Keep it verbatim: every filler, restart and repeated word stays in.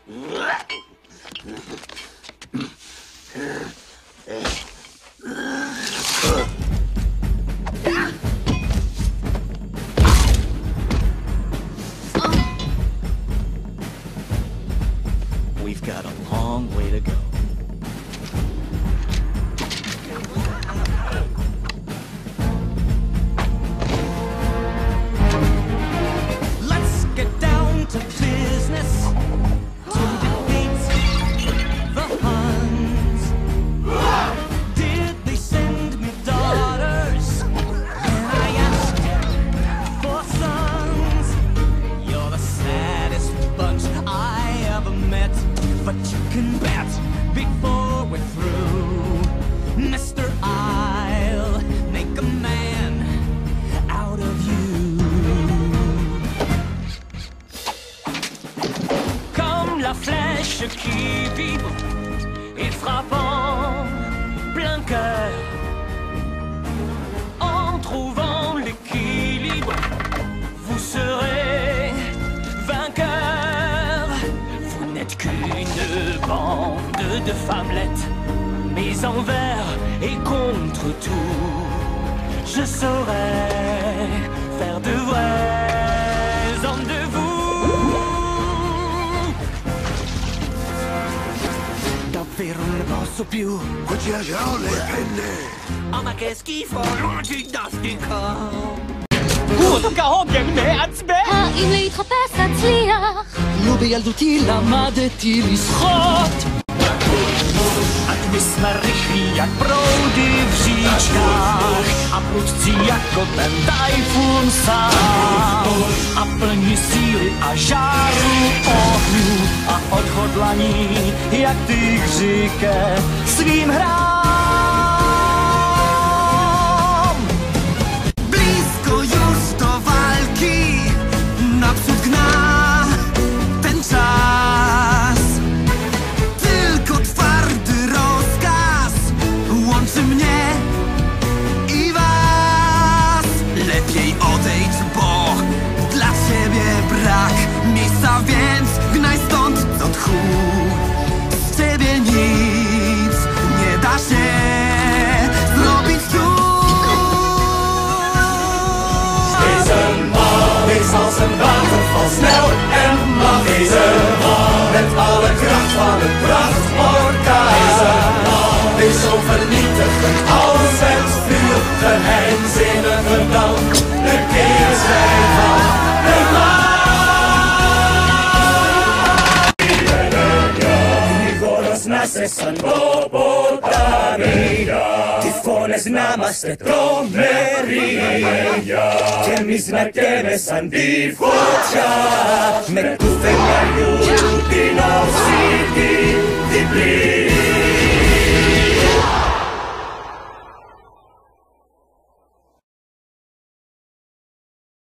We've got a long way to go. Let's get down to business to defeat the Huns. Did they send me daughters when I asked for sons? You're the saddest bunch I ever met. But you can bet, before we're through, Mister I'll make a man out of you. Comme la flèche qui vibre et frappant plein cœur, en trouvant l'équilibre, vous serez vainqueurs. Vous n'êtes qu'une bande de femmelettes, mais en vers et contre tout, je saurai faire de vrais hommes de vous. Davvero ne posso più, Oggi lascerò le penne. oh ma che schifo, lascerò. 어떡하, bien עצבן. האם להתחפש הצליח? לא בילדותי למדתי לשחות. A jsme rychlí jak proudy v říčkách a prudcí jako ten tajfun sám. A plní síly a žáru ohňů a odhodlaní jak tygři ke svým hrám. Blisko już do walki, naprzód gna ten czas. Tylko twardy rozkaz łączy mnie i was. Lepiej odejdź, bo dla ciebie brak miejsca, więc gnaj stąd do tchu. Z ciebie nic nie da się zrobić tu. Is als een waterval, snel en mach. Is een man met alle kracht van het prachtorkaan. Is een man, is zo vernietigend als het vuur. Geheimzinniger dan de keerzij van de maan. Hijos naces son bobotami. Tifones namaste tromeria. Que mis merkemes san difocia. Me tu femmelettes, no siti.